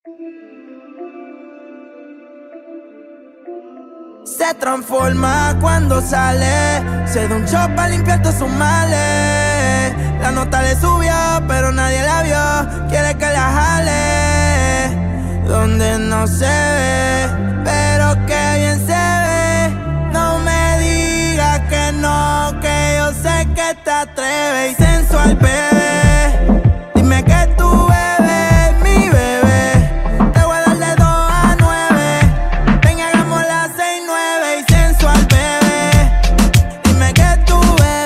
Se transforma cuando sale, se da un shot para limpiar todos sus males. La nota le subió, pero nadie la vio, quiere que la jale. Donde no se ve, pero que bien se ve. No me digas que no, que yo sé que te atreves. Y sensual, bebé, dime que tú bebes, mi bebé. Te voy a dar de 2 a 9. Ven, hagamos las 6, 9. Y sensual, bebé, dime que tú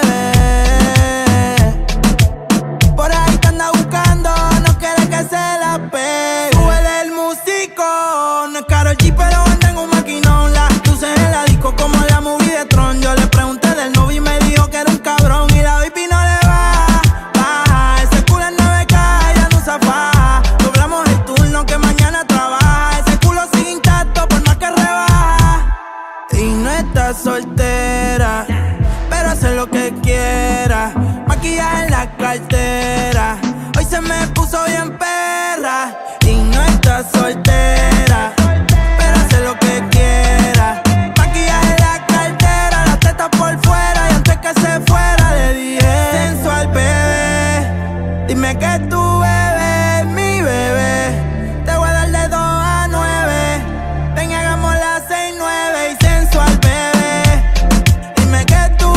bebes. Por ahí te anda buscando, no quiere que se la pegue. Súbele el músico, no es Karol G, pero anda en un maquinón. Las luces en la disco como la movie de Tron. Yo le pregunté del novio y me dijo que era un cabrón. Y la baby no le baja, ese culo en 9K, ella no usa faja. Doblamos el turno que mañana trabaja. Ese culo sigue intacto por más que rebaja. Y no está soltera, pero hace lo que quiera. Maquillaje en la cartera, hoy se me puso bien perra. Y no está soltera, pero hace lo que quiera. Maquillaje en la cartera, las tetas por fuera. Y antes que se fuera le dije: sensual, bebé, dime que tú bebes, mi bebé. Te voy a dar de 2 a 9. Ven, hagamos las 6, 9. Y sensual, bebé, dime que tú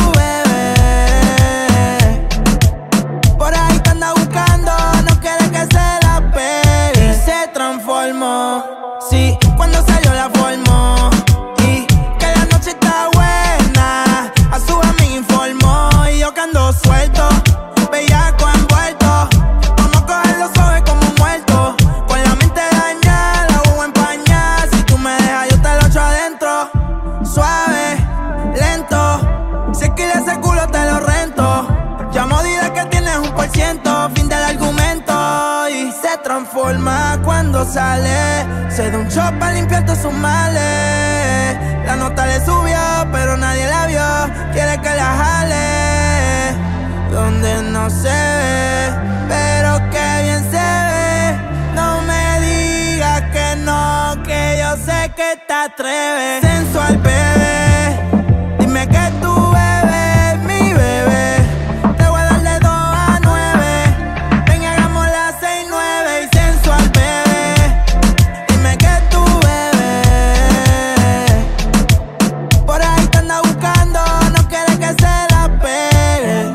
bebes. Por ahí te anda buscando, no quiere que se la pegue. Y se transformó, sí, cuando salió la formó. Y que la noche está buena, a su amiga informó. Y yo que ando suelto, bellaco envuelto. Vamos a cogerlo suave como un muerto. Con la mente dañada, la huevo empañada. Si tú me dejas, yo te lo echo adentro. Suave, lento. Si alquila ese culo, te lo rento. Llamo, dile que tienes 1%. Fin del argumento. Y se transforma cuando sale, se da un shot para limpiar todos sus males. La nota le subió, pero nadie la vio, quiere que la jale. Donde no se ve, pero que bien se ve. No me digas que no, que yo sé que te atreves. Sensual, bebé, dime que tú bebes, mi bebé. Te voy a dar de 2 a 9. Ven, hagamos las 6, 9. Y sensual, bebé, dime que tú bebes. Por ahí te anda buscando, no quiere que se la pegue.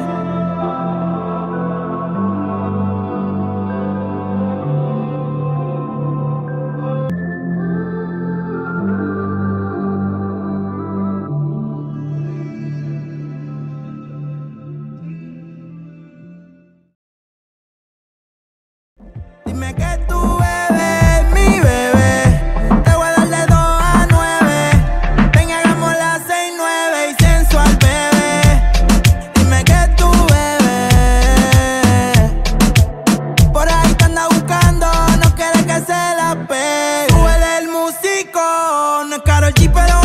Dime que tú bebes, mi bebé. Te voy a dar de 2 a 9. Ven, hagamos las 6, 9. Y sensual, bebé, dime que tú bebes. Por ahí te anda buscando, no quiere que se la pegue. Súbele el músico, no es Karol G, pero